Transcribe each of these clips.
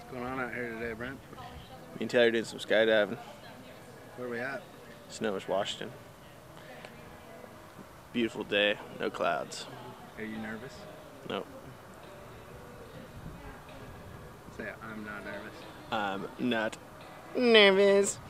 What's going on out here today, Brent? Me and Tayler did some skydiving. Where are we at? Snohomish Washington. Beautiful day, no clouds. Are you nervous? Nope. Say, I'm not nervous. I'm not nervous.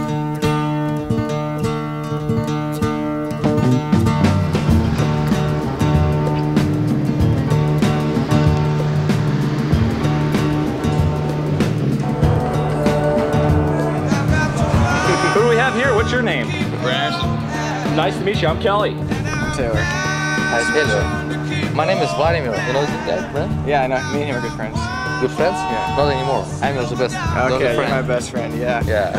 Who do we have here? What's your name? Brent Anderson. Nice to meet you. I'm Kelly. Taylor. Nice to meet you. My name is Vladimir. You know that, Brent? Yeah, I know. Me and him are good friends. Good friends? Yeah. Not anymore. I'm the best. Okay, you're my best friend, yeah. Yeah.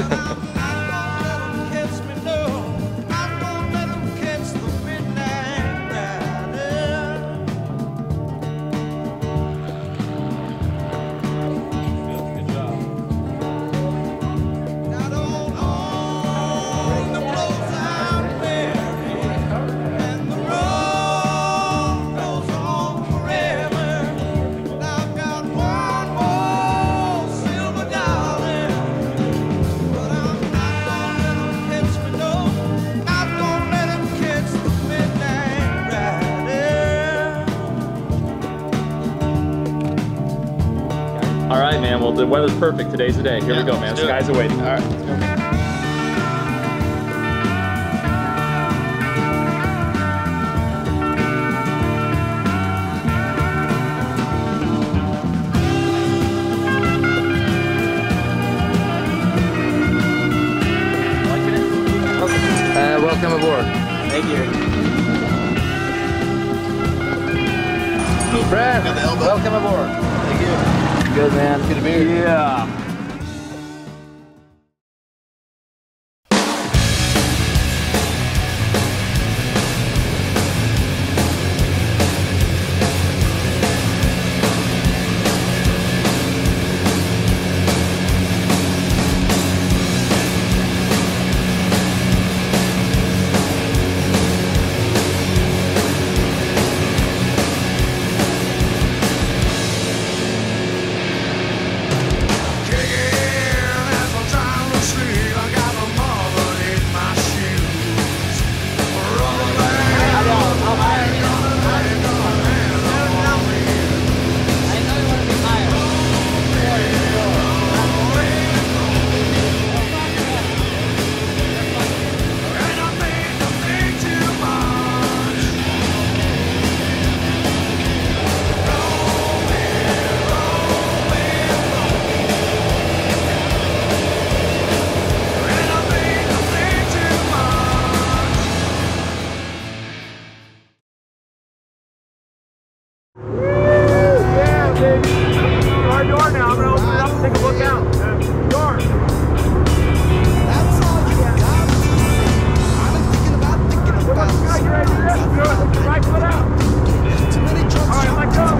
All right, man. Well, the weather's perfect. Today's the day. Here we go, man. Sky's awaiting. All right, let's go. Welcome aboard. Thank you. Brent, welcome aboard. Thank you. Good, man. Good to be here. Yeah. Our door now. I'm gonna open it up and take a look out. Door. You ready to do this? Do it. Right foot out. All right, let go.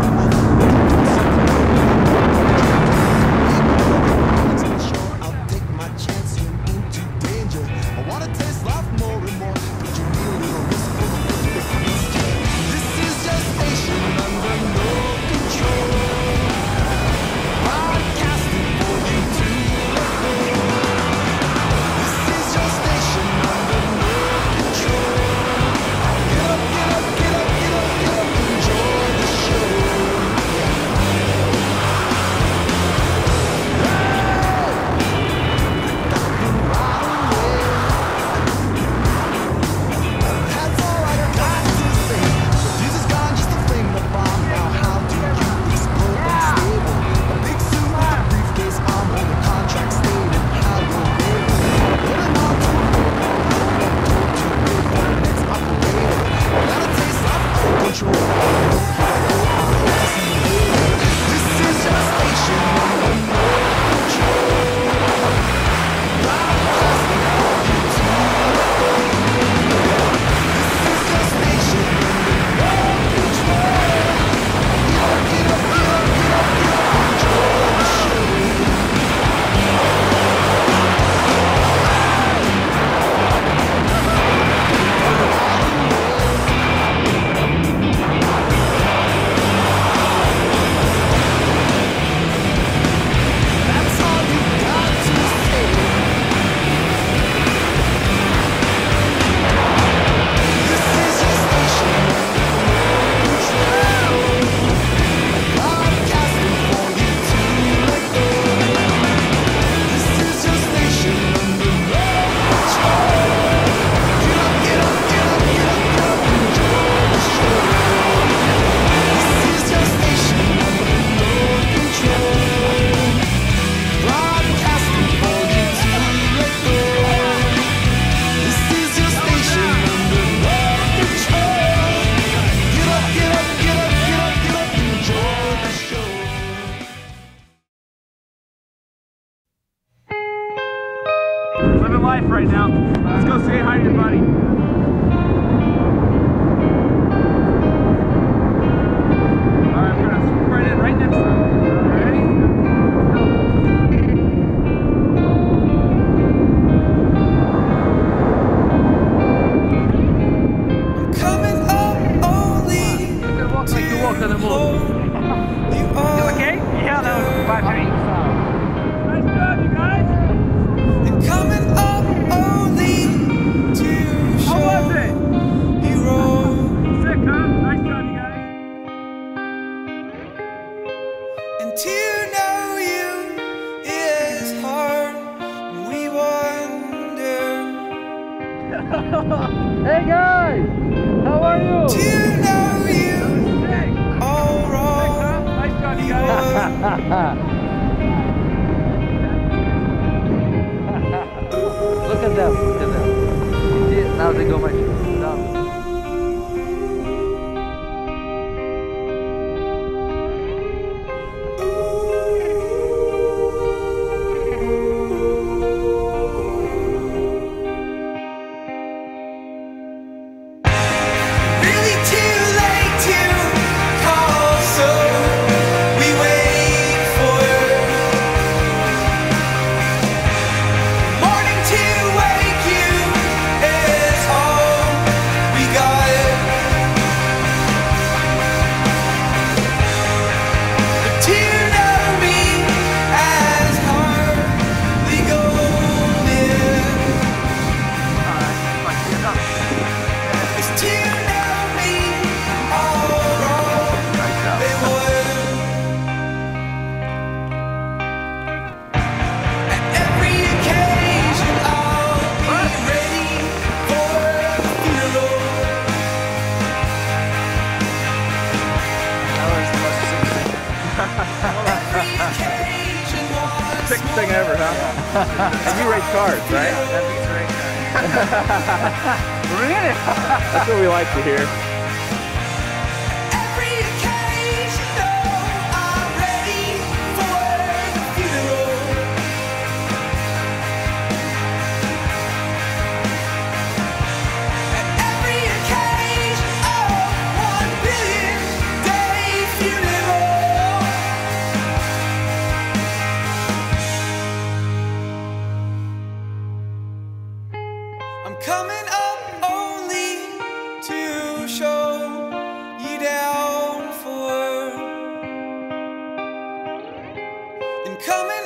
Broadcasting for you. living life right now. Let's go say hi to your buddy. Alright, we're gonna swoop right in, right next to him. Ready? Coming up only Like you walk on the moon. you are. You okay? Yeah, that was 5 minutes. Nice job, you guys. And coming up only to How show was it? you roll. Sick, huh? Nice job, you guys. And to know you is hard. We wonder. Hey guys, how are you? To know you Sick. all Sick, wrong. huh? Nice job, you guys. Look at them. Look at them. See, now they go much down. Really too late to call, so we wait for morning to wake you is all we got. But to know me as hardly golden is to know me all wrong. They would. At every occasion I'll be ready for the funeral. Every occasion once Sickest thing ever, huh? And you race cars, right? That beats right now. Really? That's what we like to hear. every occasion, oh, I'm ready for the funeral. At every occasion, oh, 1 billion day funeral. I'm coming up only to show you down for. And coming